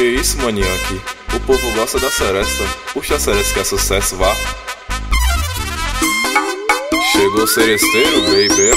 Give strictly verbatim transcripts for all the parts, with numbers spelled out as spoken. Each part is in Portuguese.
Que isso, maniaque? O povo gosta da seresta. Puxa a seresta que é sucesso, vá. Chegou o seresteiro, baby.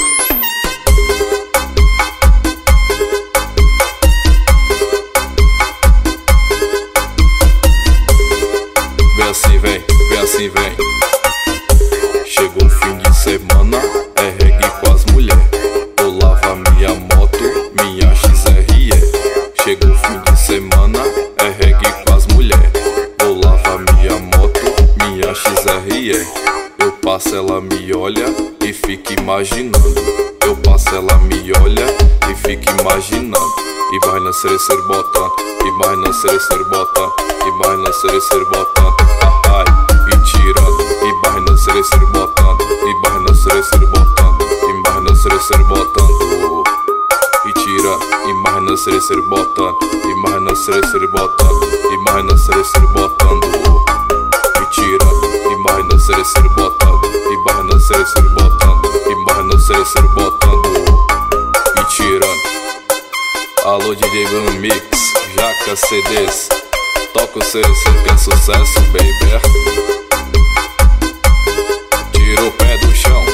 Vem assim, vem, vem assim, vem. Chegou o fim de semana, é reggae com as mulher. Vou lavar minha moto, minha X R E. Chegou o fim de semana, é reggae com as mulher. Vou lavar minha moto, minha X R E. Eu passo, ela me olha e fica imaginando. Eu passo, ela me olha e fica imaginando. E vai na cerecer botando, e vai na cerecer botando, e vai na cerecer botando. Ai, e tirando, e vai na cerecer botando, e vai na cerecer botando, e vai na cerecer botando. E tira, e mais na cerecer botando, e mais na cerecer botando, e mais na cerecer botando. E tira, e mais na cerecer botando, e mais na cerecer botando, e mais na cerecer botando. E tira. Alô D J Bruno Mix, Jaca C Ds. Toca o cerecer que é sucesso, baby. Tira o pé do chão.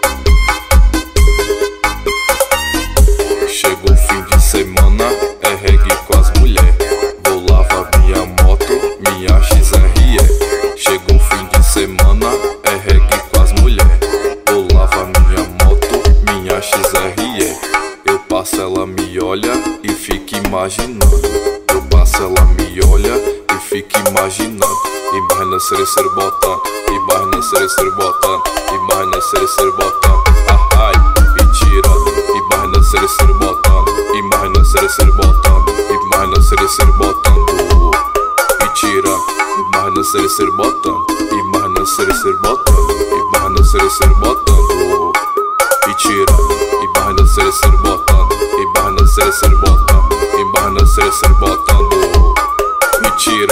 Chegou o fim de semana, é reggae com as mulher. Vou lavar minha moto, minha X R E. Chegou o fim de semana, é reggae com as mulher. Vou lavar minha moto, minha X R E. Eu passo, ela me olha e fica imaginando. Eu passo, ela me olha e fica imaginando. E mais na cerecer botando, e mais na cerecer botando, e mais na cerecer botando. Ai, e tira, e mais na cerecer botando, e mais na cerecer botando, e mais na cerecer botando. E tira, e mais na cerecer botando, e mais na cerecer botando, e mais na cerecer botando. E tira, e mais na cerecer botando, e mais na cerecer botando, e mais na cerecer botando. E tira.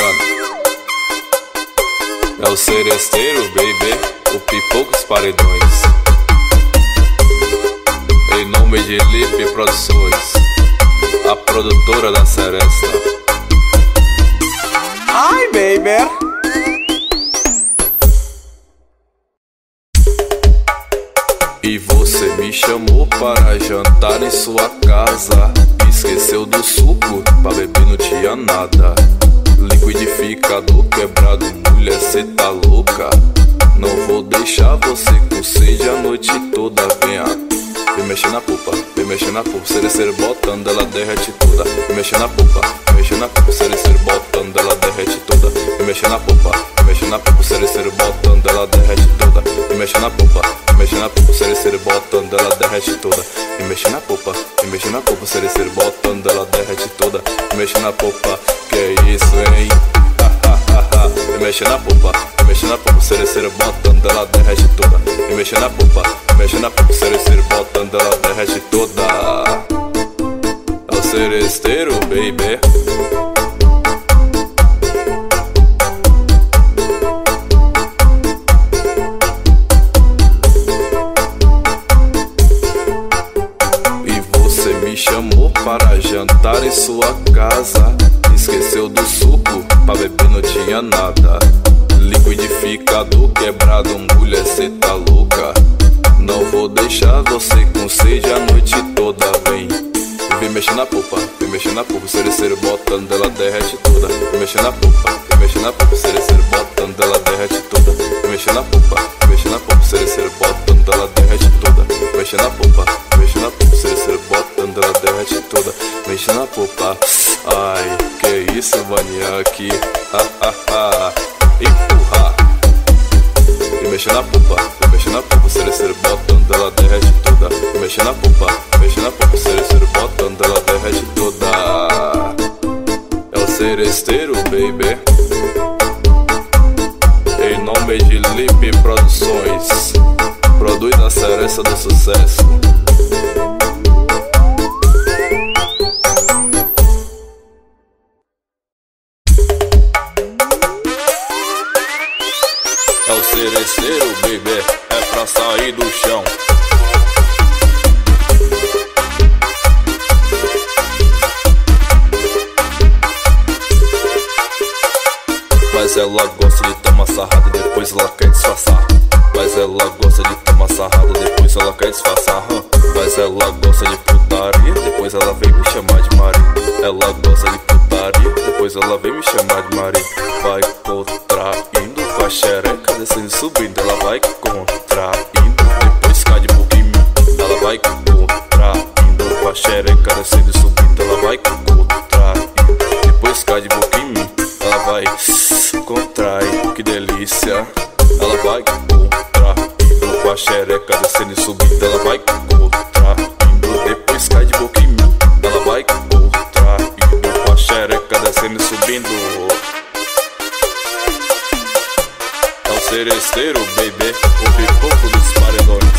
É o seresteiro, baby, o pipoco dos paredões. Em nome de Lipe Produções, a produtora da seresta. Ai, baby. E você me chamou para jantar em sua casa. Esqueceu do suco, pra beber não tinha nada. Liquidificador quebrado, mulher, cê tá louca. Não vou deixar você com sede a noite toda. Venha, vem mexer na pupa, vem mexer na pupa. Cerecer botando, ela derrete toda. Vem mexer na pupa, vem mexer na pupa. Cerecer botando, ela derrete toda. Vem mexer na pupa, vem mexer na pupa. Cerecer botando, ela derrete toda. Vem mexer na pupa, vem mexer na pupa. Cerecer botando, ela derrete toda. Vem mexer na pupa, vem mexer na pupa. Cerecer botando, ela derrete toda. Vem mexer na pupa, que é isso, hein? Vem mexer na pupa, vem mexer na pupa. Cerecer botando, ela derrete toda. Vem mexer na pupa, vem mexer na pupa. Cerecer botando, ela derrete toda. É o seresteiro, baby. Me chamou para jantar em sua casa. Esqueceu do suco, pra beber não tinha nada. Liquidificador quebrado, mulher, cê tá louca. Não vou deixar você com sede a noite toda. Vem, vem mexer na pupa, vem mexer na pupa. Cerecer botando, ela derrete toda. Vem mexer na pupa, vem mexer na pupa. Cerecer botando, ela derrete toda. Vem mexer na pupa, vem mexer na pupa. Cerecer botando, ela derrete toda. Vem mexer na pupa, vem mexer na pupa. Cerecer botando, ela derrete toda. Mexe na pupa. Ai, que isso, maniaque. Ha, ha, ha. Empurra. E mexe na pupa, e mexe na pupa. Cerecer botando, ela derrete toda. E mexe na pupa, mexe na pupa. Cerecer botando, ela derrete toda. É o seresteiro, baby. Em nome de Lipe Produções, produz a seresta do sucesso. É o seresteiro, baby, é pra sair do chão. ela gosta de tomar sarrada, depois ela quer disfarçar. Mas ela gosta de tomar sarrada, depois ela quer disfarçar. Mas ela gosta de putaria, depois ela vem me chamar de marido. Ela gosta de putaria, depois ela vem me chamar de marido. Vai contraindo com a xereca, descendo e subindo. Ela vai contraindo, depois cai de boca em mim. Ela vai contraindo com a xereca, descendo e subindo. Ela vai contraindo, depois cai de boca em mim. Ela vai contrai, que delícia. Ela vai contraindo com a xereca, descendo e subindo. Ela vai contraindo, depois cai de boca em mim. Ela vai contraindo com a xereca, descendo e subindo. É o seresteiro, baby, o pipoco dos paredões.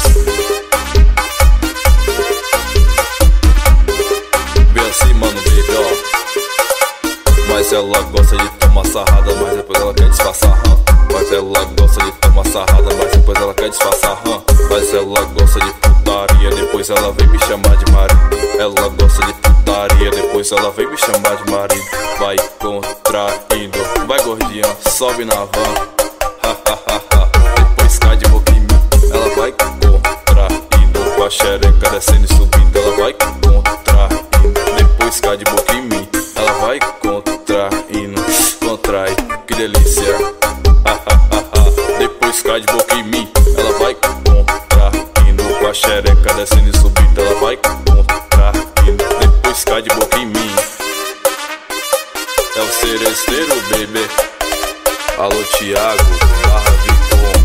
Vem assim, mano, baby, ó. Mas ela gosta de tomar sarrada, mas depois ela quer disfarçar. Mas ela gosta de tomar sarrada, mas depois ela quer disfarçar. Mas ela gosta de putaria, depois ela vem me chamar de marido. Ela gosta de putaria, depois ela vem me chamar de marido. Vai contraindo, vai gordinha, sobe na van. Ha ha ha ha, depois cai de boca em mim. Ela vai contraindo com a xereca, descendo e subindo. Ela vai contraindo, depois cai de boca em mim. Ela vai contraindo, contrai, que delícia. Depois cai de boca em mim. Ela vai contraindo com a xereca, descendo e subindo. Ela vai contraindo, depois cai de boca em mim. É o seresteiro, baby. Alô, Thiago, barra Vicom.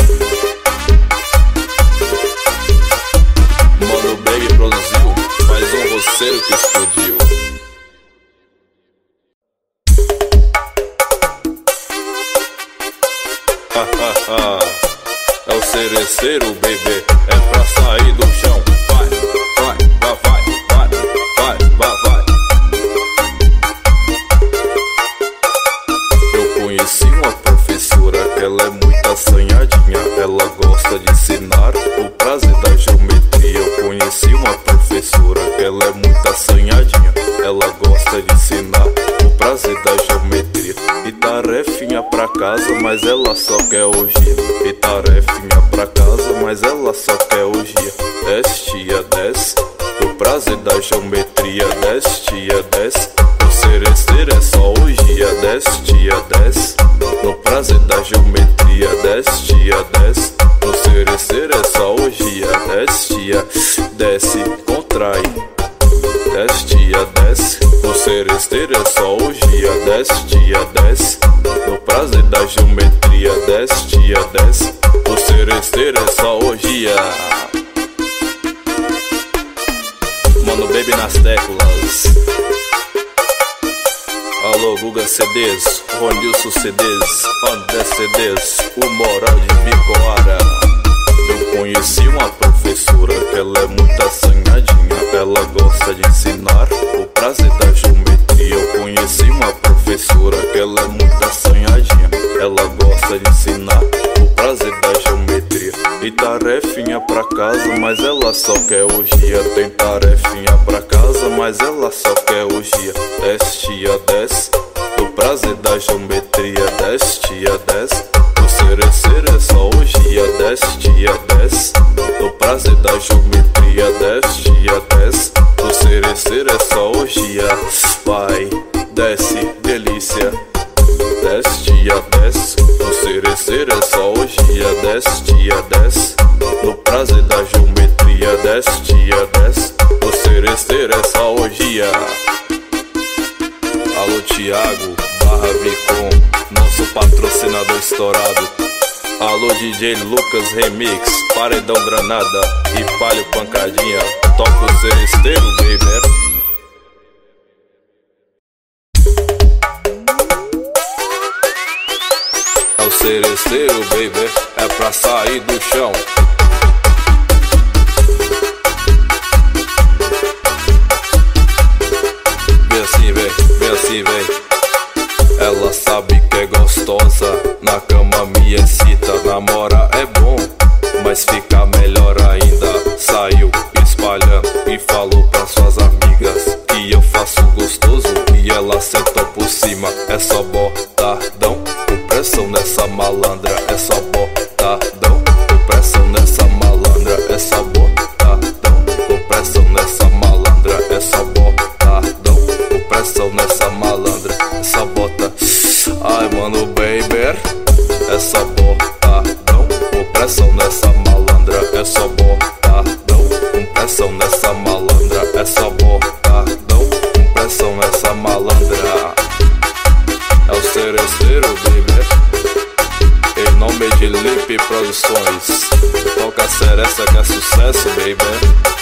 Mano, baby produziu mais um roceiro que explodiu. É o seresteiro, baby, é pra sair do chão. Vai, vai, vai, vai, vai, vai, vai. Eu conheci uma professora que ela é muito assanhadinha. Ela gosta de ensinar o prazer da geometria. Eu conheci uma professora que ela é muito assanhadinha. Ela gosta de ensinar o prazer da geometria. E tarefinha pra casa, mas ela só quer orgia. E tarefinha pra casa, mas ela só quer orgia. Desce, tia, desce, o prazer da geometria. Desce, tia, desce, o seresteiro é só orgia. Desce, tia, desce, no prazer da geometria. Desce, tia, desce, o seresteiro é só orgia. Desce, tia, desce, contrai. Desce, tia, desce, o seresteiro é só orgia. Desce, tia, desce, no prazer da geometria. Desce, tia, desce, o seresteiro é só orgia. Mano, baby nas teclas. Alô, Guga C Ds, Ronilson C Ds, André C Ds, o Moral de Bicoara. Eu conheci uma professora que ela é muito assanhadinha. Ela gosta de ensinar o prazer da geometria. Eu conheci uma professora que ela é muito assanhadinha. Ela gosta de ensinar o prazer da geometria. E tarefinha pra casa, mas ela só quer orgia. Tem tarefinha pra casa, mas ela só quer orgia. Desce, tia, desce, o prazer da geometria. Desce, tia, desce, o seresteiro é só orgia. Desce, tia, desce, o prazer da geometria. Desce, tia, desce, o seresteiro é só orgia. Vai, desce, delícia. Desce, tia, desce, o seresteiro é só orgia. Desce, tia, desce, no prazer da geometria. Desce, tia, desce, o seresteiro é só orgia. Alô, Thiago, barra Vicom, nosso patrocinador estourado. Alô, D J Lucas Remix, Paredão Granada e Palio Pancadinha. Toca o seresteiro, baby. É o seresteiro, baby, é pra sair do chão. Vem assim, vem, vem assim, vem. Ela sabe que é gostosa, na cama me excita. Namora é bom, mas fica melhor ainda. Saiu espalhando e falou pra suas amigas que eu faço gostoso e ela sentou por cima. É só botadão, o pressão nessa malandra, é só botadão. Com pressão nessa malandra, é só botadão. Com pressão nessa malandra, é só botadão. Com pressão nessa malandra, é só bota. Ai mano, baby, é só botadão. Com pressão nessa malandra, é só botadão. Com pressão nessa malandra, é só botadão. Com pressão nessa malandra. É o Seresteiro, baby, em nome de Lipe Produções. Toca a seresta que é sucesso, baby.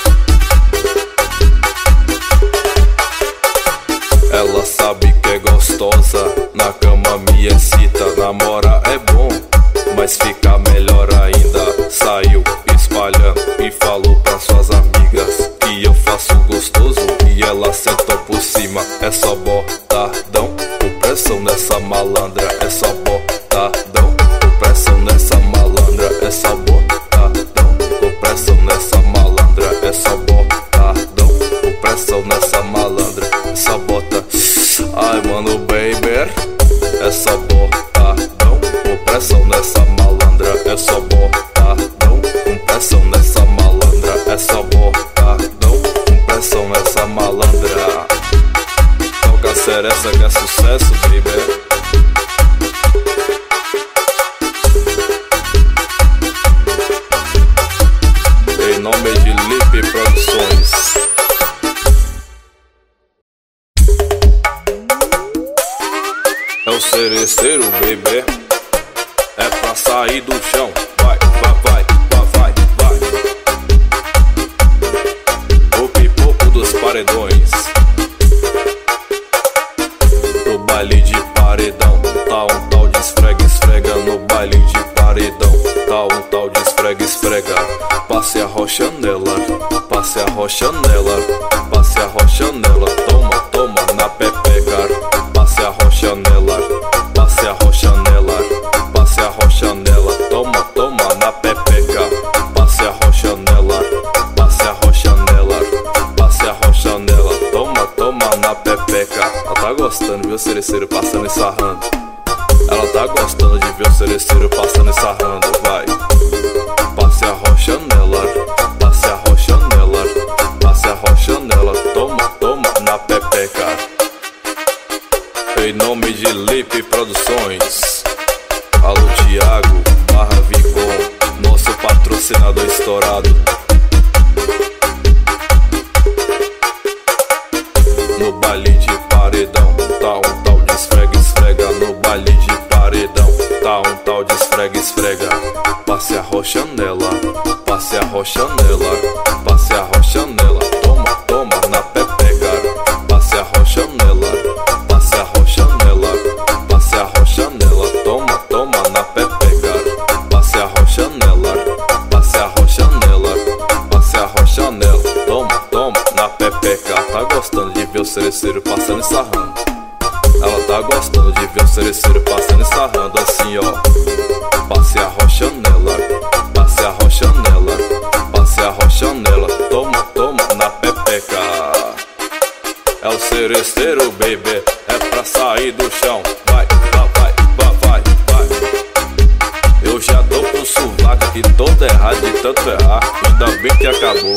Ela sabe que é gostosa, na cama me excita. Namorar é bom, mas fica melhor ainda. Saiu espalhando e falou pra suas amigas que eu faço gostoso, e ela sentou por cima. É só botadão. Com pressão nessa malandra, é só botadão. Com pressão nessa malandra, é só botadão. Com pressão nessa malandra, é só botadão. Com pressão nessa malandra, é só bota. Ai mano, baby, é só botadão. Com pressão nessa malandra, é só botadão. Com pressão nessa malandra, é só botadão. Com pressão nessa malandra. Toca a seresta que é sucesso, baby. Em nome de Lipe Produções. É o Seresteiro, baby, é pra sair do chão. Vai, vai, vai, vai, vai, vai. O pipoco dos paredões. No baile de paredão, tá um tal de esfrega, esfrega. No baile de paredão, tá um tal de esfrega, esfrega. Passe a rocha nela, passe a rocha nela, passe a rocha nela. Toma, toma na pepeca. Passe a rocha nela, passe a rocha nela, passe a rocha nela. Toma, toma na pepeca. Passe a rocha nela, passe a rocha nela, passe a rocha nela. Toma, toma na pepeca. Ela tá gostando de ver o Seresteiro passando e sarrando. Ela tá gostando de ver o Seresteiro passando e sarrando. Vai. Passe a rocha nela, passe a rocha nela, passe a rocha nela. Toma, toma na pepeca. Em nome de Lipe Produções. Alô Thiago, barra Vicom, nosso patrocinador estourado. No baile de paredão, tá um tal de esfrega, esfrega. No baile de paredão, tá um tal de esfrega, esfrega. Passe a rocha nela, passe a rocha nela, passe a rocha nela. Toma, toma na pepeca. Passe a rocha nela, passe a rocha nela, passe a rocha nela. Toma, toma na pepeca. Passe a rocha nela, passe a rocha nela, passe a rocha nela. Toma, toma na pepeca. Tá gostando de ver o Seresteiro passando e sarrando. Ela tá gostando de ver o Seresteiro passando e sarrando assim, ó. Passe a rocha nela, passe a rocha nela, passe a rocha nela. Toma, toma na pepeca. É o Seresteiro, baby, é pra sair do chão. Vai, vai, vai, vai, vai, vai. Eu já tô com o sovaco aqui todo errado de tanto errar. Ainda bem que acabou.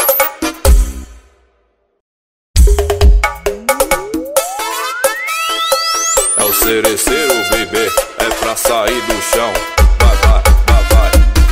É o Seresteiro, baby, é pra sair do chão. Vai, vai, vai, vai.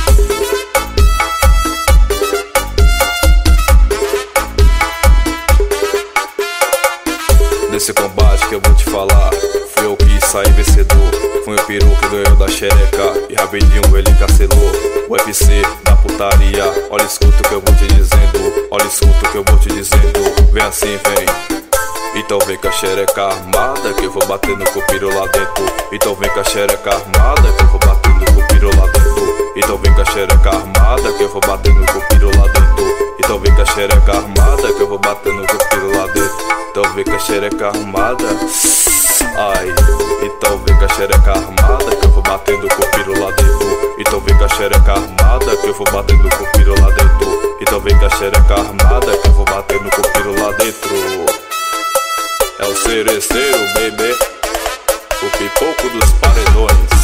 Nesse combate que eu vou te falar, fui eu que saí vencedor. Foi o peru que ganhou da xereca e rapidinho ele cancelou. O U F C da putaria, olha escuta o que eu vou te dizendo. Olha escuta o que eu vou te dizendo. Vem assim, vem. Então vem com a xereca armada que eu vou batendo com o piro lá dentro. Então vem com a xereca armada que eu vou batendo com o piro lá dentro. Então vem com a xereca armada que eu vou batendo com o piro lá dentro. Então vem com a xereca armada que eu vou batendo com o piro lá dentro. Então vem com a xereca armada. Ai, então vem com a xereca armada que eu vou batendo com o piro lá dentro. Então vem com a xereca armada que eu vou batendo com o piro lá dentro. Então vem com a xereca armada que eu vou batendo com o piro lá dentro. É o Seresteiro, baby, o pipoco dos paredões.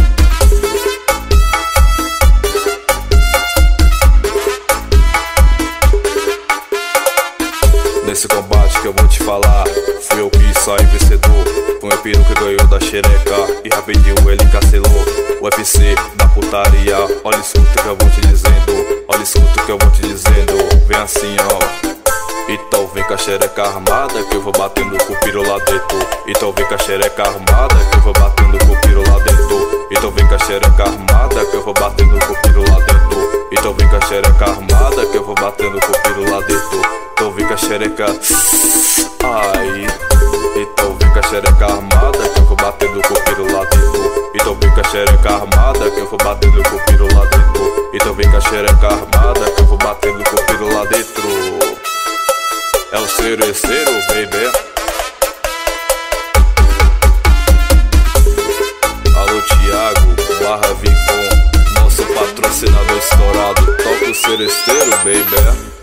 Nesse combate que eu vou te falar, fui eu que saí vencedor. Foi meu peru que ganhou da xereca e rapidinho ele cancelou. O U F C da putaria, olha escuta que eu vou te dizendo. Olha escuta que eu vou te dizendo. Vem assim ó. Então vem com a xereca armada que eu vou batendo com o piro lá dentro. Então vem com a xereca armada que eu vou batendo com o piro lá dentro. Então vem com a xereca armada que eu vou batendo com o piro lá dentro. Então vem com a xereca armada que eu vou batendo com o piro lá dentro. Então vem com a xereca. Ai. Então vem com a xereca armada que eu vou batendo com o piro lá dentro. Então vem com a xereca armada que eu vou batendo com o piro lá dentro. Então vem com a xereca armada que eu vou batendo com o piro lá dentro. É o Cereceiro, baby. Alô Thiago, barra Vincom, nosso patrocinador estourado. Toca o Cereceiro, baby.